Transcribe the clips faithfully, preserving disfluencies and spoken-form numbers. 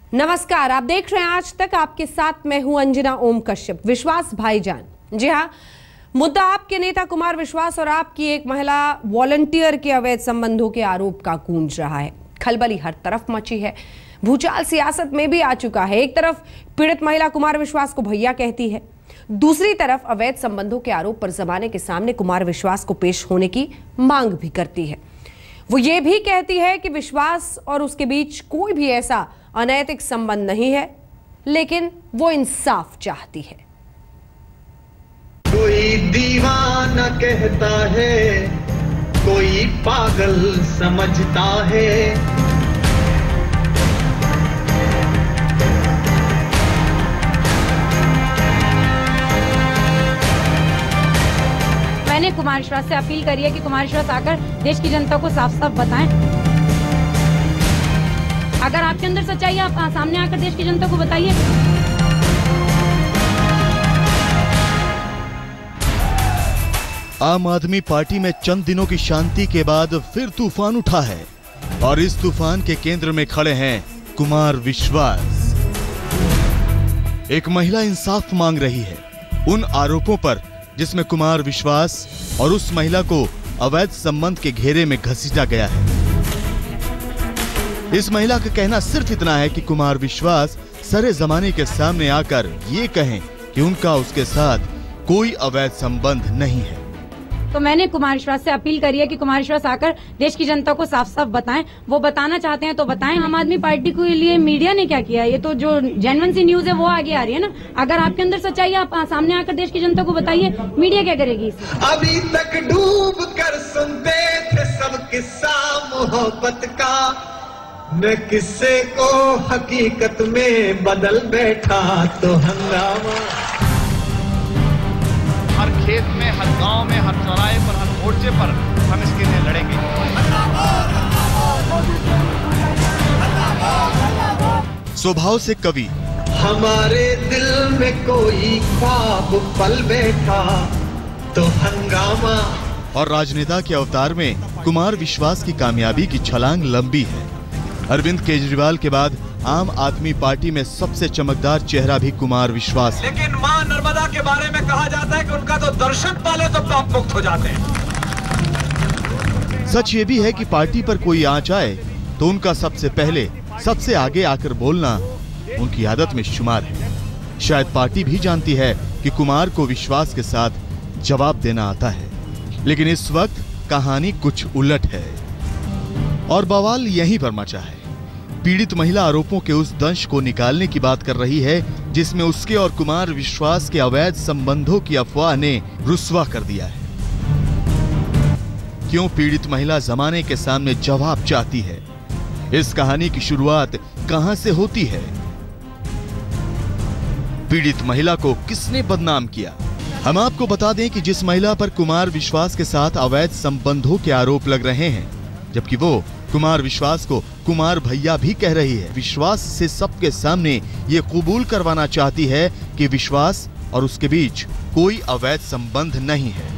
नमस्कार, आप देख रहे हैं आज तक। आपके साथ मैं हूं अंजना ओम कश्यप। विश्वास भाईजान, जी हाँ, मुद्दा आपके नेता कुमार विश्वास और आपकी एक महिला वॉलंटियर के अवैध संबंधों के आरोप का गूंज रहा है। खलबली हर तरफ मची है, भूचाल सियासत में भी आ चुका है। एक तरफ पीड़ित महिला कुमार विश्वास को भैया कहती है, दूसरी तरफ अवैध संबंधों के आरोप पर जमाने के सामने कुमार विश्वास को पेश होने की मांग भी करती है। वो ये भी कहती है कि विश्वास और उसके बीच कोई भी ऐसा अनैतिक संबंध नहीं है, लेकिन वो इंसाफ चाहती है। कोई दीवाना कहता है, कोई पागल समझता है। मैंने कुमार विश्वास से अपील करी है कि कुमार विश्वास आकर देश की जनता को साफ साफ बताएं। अगर आपके अंदर सच्चाई है, आप सामने आकर देश की जनता को बताइए। आम आदमी पार्टी में चंद दिनों की शांति के बाद फिर तूफान उठा है और इस तूफान के केंद्र में खड़े हैं कुमार विश्वास। एक महिला इंसाफ मांग रही है उन आरोपों पर जिसमें कुमार विश्वास और उस महिला को अवैध संबंध के घेरे में घसीटा गया है। इस महिला का कहना सिर्फ इतना है कि कुमार विश्वास सरे जमाने के सामने आकर ये कहें कि उनका उसके साथ कोई अवैध संबंध नहीं है। तो मैंने कुमार विश्वास से अपील करी है कि कुमार विश्वास आकर देश की जनता को साफ साफ बताएं। वो बताना चाहते हैं तो बताएं। आम आदमी पार्टी के लिए मीडिया ने क्या किया? ये तो जो जेन्युइन सी न्यूज है वो आगे आ रही है ना। अगर आपके अंदर सच्चाई है, आप सामने आकर देश की जनता को बताइए। मीडिया क्या करेगी इसे? अभी तक डूब कर सुनते थे सब किस्सा मोहब्बत का, मैं किस्से को हकीकत में बदल बैठा तो हंगामा। हर खेत में, हर गांव में, हर चौराहे पर, हर मोर्चे पर हम इसके लिए लड़ेंगे। स्वभाव से कवि, हमारे दिल में कोई ख्वाब पल बैठा तो हंगामा। और राजनेता के अवतार में कुमार विश्वास की कामयाबी की छलांग लंबी है। अरविंद केजरीवाल के बाद आम आदमी पार्टी में सबसे चमकदार चेहरा भी कुमार विश्वास है। लेकिन मां नर्मदा के बारे में कहा जाता है कि उनका तो दर्शन पाले तो पाप मुक्त हो जाते हैं। सच ये भी है कि पार्टी पर कोई आंच आए तो उनका सबसे पहले सबसे आगे आकर बोलना उनकी आदत में शुमार है। शायद पार्टी भी जानती है कि कुमार को विश्वास के साथ जवाब देना आता है, लेकिन इस वक्त कहानी कुछ उलट है और बवाल यहीं पर मचा है। पीड़ित महिला आरोपों के उस दंश को निकालने की बात कर रही है जिसमें उसके और कुमार विश्वास के अवैध संबंधों की अफवाह ने रुस्वा कर दिया है। क्यों पीड़ित महिला जमाने के सामने जवाब चाहती है? इस कहानी की शुरुआत कहां से होती है? पीड़ित महिला को किसने बदनाम किया? हम आपको बता दें कि जिस महिला पर कुमार विश्वास के साथ अवैध संबंधों के आरोप लग रहे हैं, जबकि वो कुमार विश्वास को कुमार भैया भी कह रही है, विश्वास से सबके सामने ये कबूल करवाना चाहती है कि विश्वास और उसके बीच कोई अवैध संबंध नहीं है।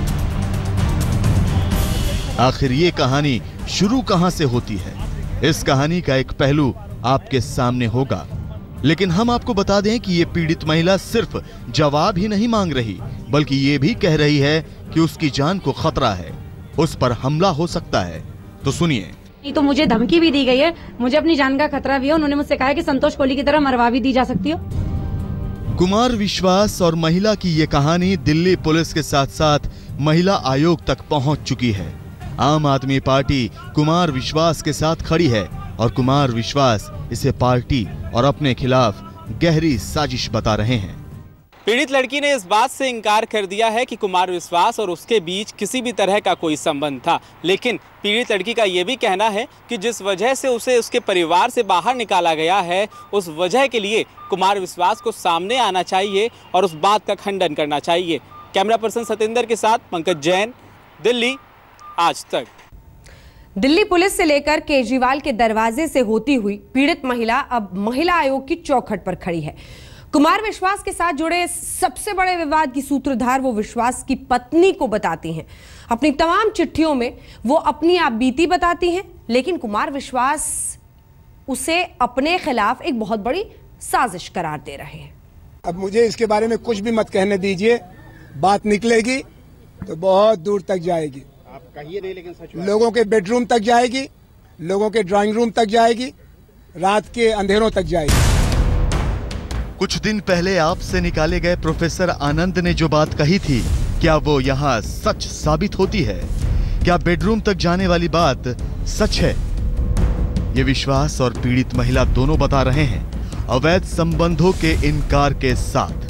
आखिर ये कहानी शुरू कहां से होती है? इस कहानी का एक पहलू आपके सामने होगा, लेकिन हम आपको बता दें कि ये पीड़ित महिला सिर्फ जवाब ही नहीं मांग रही, बल्कि ये भी कह रही है कि उसकी जान को खतरा है, उस पर हमला हो सकता है। तो सुनिए। नहीं तो मुझे धमकी भी दी गई है, मुझे अपनी जान का खतरा भी है। उन्होंने मुझसे कहा है कि संतोष कोहली की तरह मरवा भी दी जा सकती हो। कुमार विश्वास और महिला की ये कहानी दिल्ली पुलिस के साथ साथ महिला आयोग तक पहुंच चुकी है। आम आदमी पार्टी कुमार विश्वास के साथ खड़ी है और कुमार विश्वास इसे पार्टी और अपने खिलाफ गहरी साजिश बता रहे हैं। पीड़ित लड़की ने इस बात से इनकार कर दिया है कि कुमार विश्वास और उसके बीच किसी भी तरह का कोई संबंध था, लेकिन पीड़ित लड़की का यह भी कहना है कि जिस वजह से उसे उसके परिवार से बाहर निकाला गया है, उस वजह के लिए कुमार विश्वास को सामने आना चाहिए और उस बात का खंडन करना चाहिए। कैमरा पर्सन सतेंद्र के साथ पंकज जैन, दिल्ली, आज तक। दिल्ली पुलिस से लेकर केजरीवाल के दरवाजे से होती हुई पीड़ित महिला अब महिला आयोग की चौखट पर खड़ी है। कुमार विश्वास के साथ जुड़े सबसे बड़े विवाद की सूत्रधार वो विश्वास की पत्नी को बताती हैं। अपनी तमाम चिट्ठियों में वो अपनी आप बीती बताती हैं, लेकिन कुमार विश्वास उसे अपने खिलाफ एक बहुत बड़ी साजिश करार दे रहे हैं। अब मुझे इसके बारे में कुछ भी मत कहने दीजिए, बात निकलेगी तो बहुत दूर तक जाएगी। आप कहिए नहीं, लेकिन सच लोगों के बेडरूम तक जाएगी, लोगों के ड्राइंग रूम तक जाएगी, रात के अंधेरों तक जाएगी। कुछ दिन पहले आपसे निकाले गए प्रोफेसर आनंद ने जो बात कही थी, क्या वो यहाँ सच साबित होती है? क्या बेडरूम तक जाने वाली बात सच है? ये विश्वास और पीड़ित महिला दोनों बता रहे हैं अवैध संबंधों के इनकार के साथ।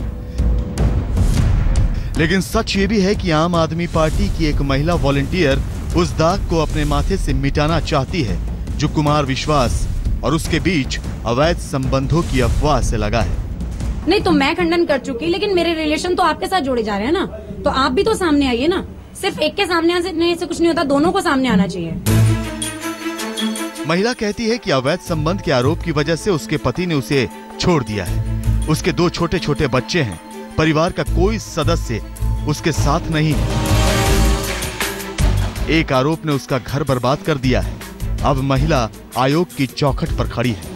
लेकिन सच ये भी है कि आम आदमी पार्टी की एक महिला वॉलंटियर उस दाग को अपने माथे से मिटाना चाहती है जो कुमार विश्वास और उसके बीच अवैध संबंधों की अफवाह से लगा है। नहीं तो मैं खंडन कर चुकी, लेकिन मेरे रिलेशन तो आपके साथ जोड़े जा रहे हैं ना, तो आप भी तो सामने आइए ना। सिर्फ एक के सामने आने से कुछ नहीं होता, दोनों को सामने आना चाहिए। महिला कहती है कि अवैध संबंध के आरोप की वजह से उसके पति ने उसे छोड़ दिया है। उसके दो छोटे छोटे बच्चे हैं, परिवार का कोई सदस्य उसके साथ नहीं है। एक आरोप ने उसका घर बर्बाद कर दिया है। अब महिला आयोग की चौखट पर खड़ी है।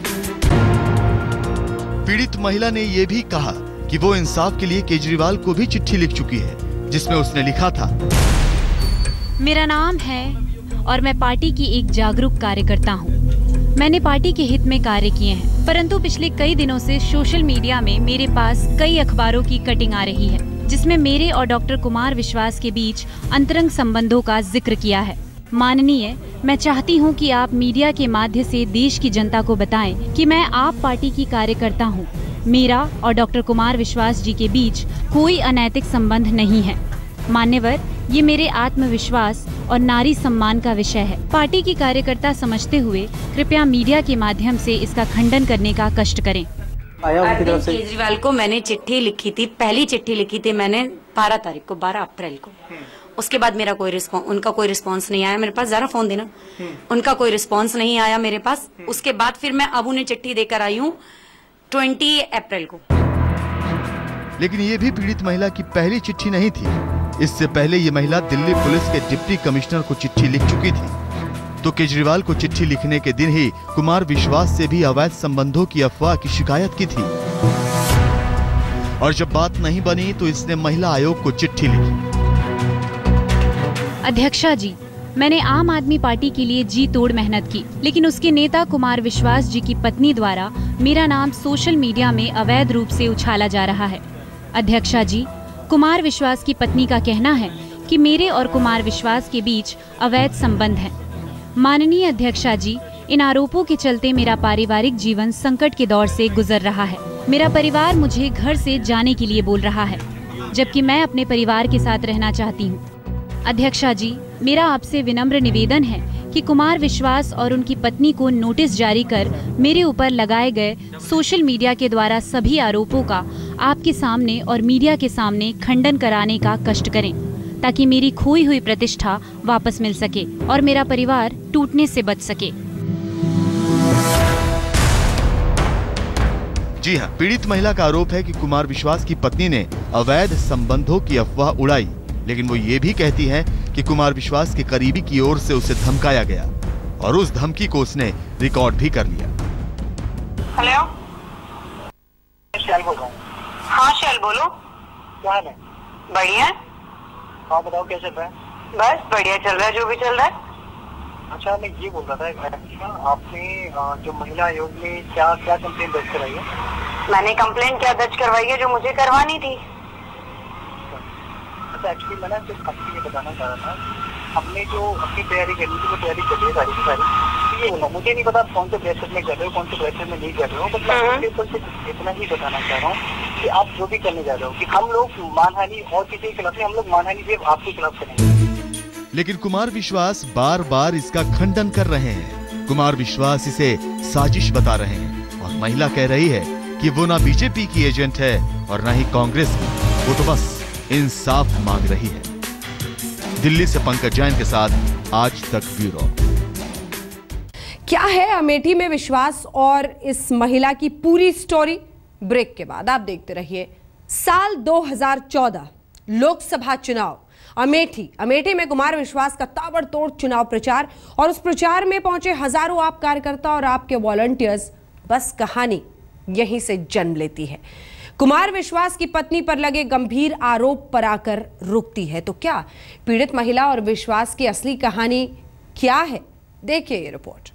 पीड़ित महिला ने यह भी कहा कि वो इंसाफ के लिए केजरीवाल को भी चिट्ठी लिख चुकी है, जिसमें उसने लिखा था, मेरा नाम है और मैं पार्टी की एक जागरूक कार्यकर्ता हूँ। मैंने पार्टी के हित में कार्य किए हैं, परंतु पिछले कई दिनों से सोशल मीडिया में मेरे पास कई अखबारों की कटिंग आ रही है, जिसमें मेरे और डॉक्टर कुमार विश्वास के बीच अंतरंग संबंधों का जिक्र किया है। माननीय, मैं चाहती हूं कि आप मीडिया के माध्यम से देश की जनता को बताएं कि मैं आप पार्टी की कार्यकर्ता हूं। मेरा और डॉक्टर कुमार विश्वास जी के बीच कोई अनैतिक संबंध नहीं है। मान्यवर, ये मेरे आत्मविश्वास और नारी सम्मान का विषय है। पार्टी की कार्यकर्ता समझते हुए कृपया मीडिया के माध्यम से इसका खंडन करने का कष्ट करें। अरविंद केजरीवाल को मैंने चिट्ठी लिखी थी, पहली चिट्ठी लिखी थी मैंने बारह तारीख को, बारह अप्रैल को। उसके बाद मेरा कोई रिस्पॉन्स, उनका कोई रिस्पॉन्स नहीं आया मेरे पास। जरा फोन देना। उनका कोई रिस्पॉन्स नहीं आया मेरे पास। उसके बाद फिर मैं अब उन्हें चिट्ठी देकर आई हूँ बीस अप्रैल को। लेकिन ये भी पीड़ित महिला की पहली चिट्ठी नहीं थी। इससे पहले ये महिला दिल्ली पुलिस के डिप्टी कमिश्नर को चिट्ठी लिख चुकी थी। तो केजरीवाल को चिट्ठी लिखने के दिन ही कुमार विश्वास से भी अवैध संबंधों की अफवाह की शिकायत की थी। और जब बात नहीं बनी तो इसने महिला आयोग को चिट्ठी लिखी। अध्यक्षा जी, मैंने आम आदमी पार्टी के लिए जी तोड़ मेहनत की, लेकिन उसके नेता कुमार विश्वास जी की पत्नी द्वारा मेरा नाम सोशल मीडिया में अवैध रूप से उछाला जा रहा है। अध्यक्षा जी, कुमार विश्वास की पत्नी का कहना है कि मेरे और कुमार विश्वास के बीच अवैध संबंध है। माननीय अध्यक्षा जी, इन आरोपों के चलते मेरा पारिवारिक जीवन संकट के दौर से गुजर रहा है। मेरा परिवार मुझे घर से जाने के लिए बोल रहा है, जबकि मैं अपने परिवार के साथ रहना चाहती हूँ। अध्यक्षा जी, मेरा आपसे विनम्र निवेदन है कि कुमार विश्वास और उनकी पत्नी को नोटिस जारी कर मेरे ऊपर लगाए गए सोशल मीडिया के द्वारा सभी आरोपों का आपके सामने और मीडिया के सामने खंडन कराने का कष्ट करें, ताकि मेरी खोई हुई प्रतिष्ठा वापस मिल सके और मेरा परिवार टूटने से बच सके। जी हाँ, पीड़ित महिला का आरोप है कि कुमार विश्वास की पत्नी ने अवैध संबंधों की अफवाह उड़ाई, लेकिन वो ये भी कहती है कि कुमार विश्वास के करीबी की ओर से उसे धमकाया गया और उस धमकी को उसने रिकॉर्ड भी कर लिया। हेलो, शैल बोल रहा हूँ। हाँ शैल बोलो। क्या हाल है? बढ़िया। हाँ बताओ, क्या चल रहा है? बस बढ़िया चल रहा है, जो भी चल रहा है। अच्छा, मैं ये बोल रहा था, आपने जो महिला आयोग में क्या क्या कंप्लेन दर्ज कराई है? मैंने कंप्लेन क्या दर्ज करवाई है जो मुझे करवानी थी। अच्छा, एक्चुअली मैं ना सिर्फ आपको ये बताना चाह रहा था, हमने जो अपनी तैयारी करनी थी वो तैयारी कर रही है सारी की सारी। तो ये बोला, मुझे नहीं पता कौन से प्रेशर में कर रहे हो, कौन से प्रेशर में नहीं कर रहे हो, बट मैं आपके सिर्फ इतना ही बताना चाह रहा हूँ कि आप जो भी करने जा रहे हो कि हम लोग मानहानि और किसी के खिलाफ नहीं, हम लोग मानहानि सिर्फ आपके खिलाफ करेंगे। लेकिन कुमार विश्वास बार बार इसका खंडन कर रहे हैं। कुमार विश्वास इसे साजिश बता रहे हैं और महिला कह रही है कि वो ना बीजेपी की एजेंट है और ना ही कांग्रेस की, वो तो बस इंसाफ मांग रही है। दिल्ली से पंकज जैन के साथ आज तक ब्यूरो। क्या है अमेठी में विश्वास और इस महिला की पूरी स्टोरी? ब्रेक के बाद आप देखते रहिए। साल दो हज़ार चौदह लोकसभा चुनाव अमेठी अमेठी में कुमार विश्वास का ताबड़तोड़ चुनाव प्रचार और उस प्रचार में पहुंचे हजारों आप कार्यकर्ता और आपके वॉलंटियर्स। बस कहानी यहीं से जन्म लेती है। कुमार विश्वास की पत्नी पर लगे गंभीर आरोप पर आकर रुकती है। तो क्या पीड़ित महिला और विश्वास की असली कहानी क्या है? देखिए ये रिपोर्ट।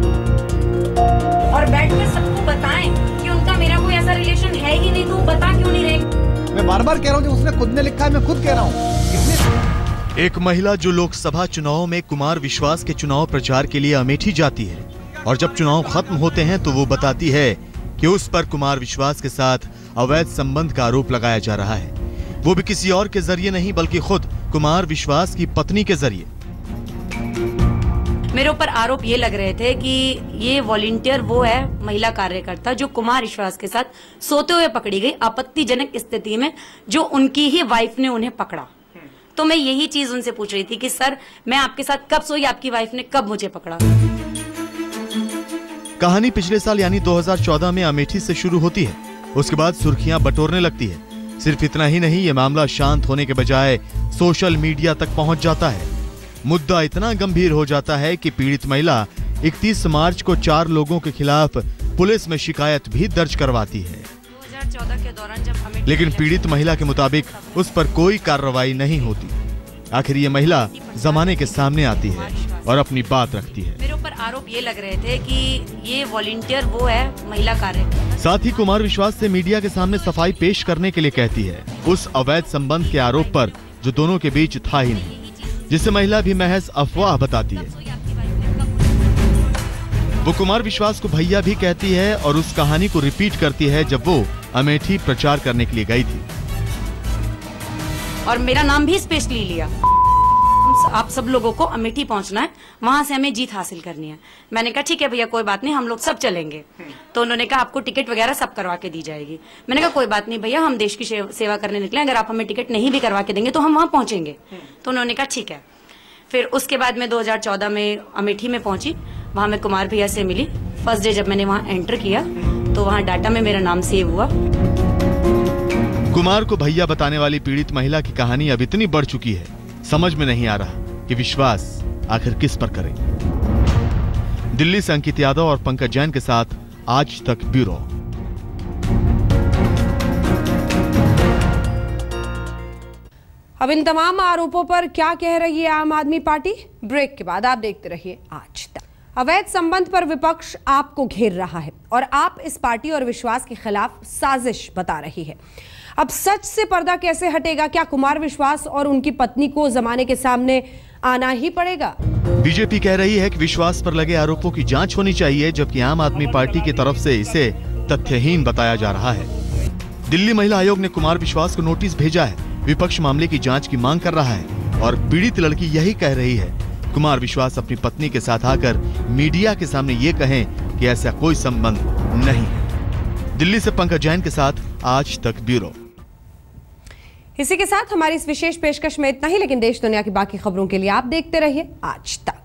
और बैठकर सबको बताएं कि उनका मेरा कोई ऐसा रिलेशन है ही नहीं, तो बता क्यों नहीं रहे? मैं बार बार कह रहा हूँ, उसने खुद ने लिखा है, मैं खुद कह रहा हूँ। एक महिला जो लोकसभा चुनाव में कुमार विश्वास के चुनाव प्रचार के लिए अमेठी जाती है और जब चुनाव खत्म होते हैं तो वो बताती है कि उस पर कुमार विश्वास के साथ अवैध संबंध का आरोप लगाया जा रहा है, वो भी किसी और के जरिए नहीं बल्कि खुद कुमार विश्वास की पत्नी के जरिए। मेरे ऊपर आरोप ये लग रहे थे कि ये वॉलंटियर वो है महिला कार्यकर्ता जो कुमार विश्वास के साथ सोते हुए पकड़ी गई आपत्तिजनक स्थिति में, जो उनकी ही वाइफ ने उन्हें पकड़ा। तो मैं यही चीज उनसे पूछ रही थी कि सर मैं आपके साथ कब सोई, आपकी वाइफ ने कब मुझे पकड़ा? कहानी पिछले साल यानी दो हज़ार चौदह में अमेठी से शुरू होती है, उसके बाद सुर्खियां बटोरने लगती है। सिर्फ इतना ही नहीं, ये मामला शांत होने के बजाय सोशल मीडिया तक पहुंच जाता है। मुद्दा इतना गंभीर हो जाता है कि पीड़ित महिला इकतीस मार्च को चार लोगों के खिलाफ पुलिस में शिकायत भी दर्ज करवाती है, दो हज़ार चौदह के दौरान जब लेकिन पीड़ित महिला के मुताबिक उस पर कोई कार्रवाई नहीं होती। आखिर ये महिला जमाने के सामने आती है और अपनी बात रखती है। मेरे ऊपर आरोप ये लग रहे थे कि ये वॉलंटियर वो है महिला कार्यकर्ता। साथ ही कुमार विश्वास से मीडिया के सामने सफाई पेश करने के लिए कहती है उस अवैध संबंध के आरोप पर जो दोनों के बीच था ही नहीं, जिसे महिला भी महज अफवाह बताती है। वो कुमार विश्वास को भैया भी कहती है और उस कहानी को रिपीट करती है जब वो अमेठी प्रचार करने के लिए गई थी और मेरा नाम भी स्पेशली लिया। आप सब लोगों को अमेठी पहुंचना है, वहां से हमें जीत हासिल करनी है। मैंने कहा ठीक है भैया, कोई बात नहीं, हम लोग सब चलेंगे। तो उन्होंने कहा आपको टिकट वगैरह सब करवा के दी जाएगी। मैंने कहा कोई बात नहीं भैया, हम देश की सेवा करने निकले, अगर आप हमें टिकट नहीं भी करवा के देंगे तो हम वहां पहुंचेंगे। तो उन्होंने कहा ठीक है। फिर उसके बाद मैं दो हज़ार चौदह में अमेठी में पहुंची, वहां मैं कुमार भैया से मिली। फर्स्ट डे जब मैंने वहां एंटर किया तो वहां डाटा में मेरा नाम सेव हुआ। कुमार को भैया बताने वाली पीड़ित महिला की कहानी अब इतनी बढ़ चुकी है, समझ में नहीं आ रहा कि विश्वास आखिर किस पर करें। दिल्ली से अंकित यादव और पंकज जैन के साथ आज तक ब्यूरो। अब इन तमाम आरोपों पर क्या कह रही है आम आदमी पार्टी? ब्रेक के बाद आप देखते रहिए आज तक। अवैध संबंध पर विपक्ष आपको घेर रहा है और आप इस पार्टी और विश्वास के खिलाफ साजिश बता रही है। अब सच से पर्दा कैसे हटेगा? क्या कुमार विश्वास और उनकी पत्नी को जमाने के सामने आना ही पड़ेगा? बीजेपी कह रही है कि विश्वास पर लगे आरोपों की जांच होनी चाहिए, जबकि आम आदमी पार्टी की तरफ से इसे तथ्यहीन बताया जा रहा है। दिल्ली महिला आयोग ने कुमार विश्वास को नोटिस भेजा है। विपक्ष मामले की जांच की मांग कर रहा है और पीड़ित लड़की यही कह रही है कुमार विश्वास अपनी पत्नी के साथ आकर मीडिया के सामने ये कहें कि ऐसा कोई संबंध नहीं है। दिल्ली से पंकज जैन के साथ आज तक ब्यूरो। इसी के साथ हमारी इस विशेष पेशकश में इतना ही, लेकिन देश दुनिया की बाकी खबरों के लिए आप देखते रहिए आज तक।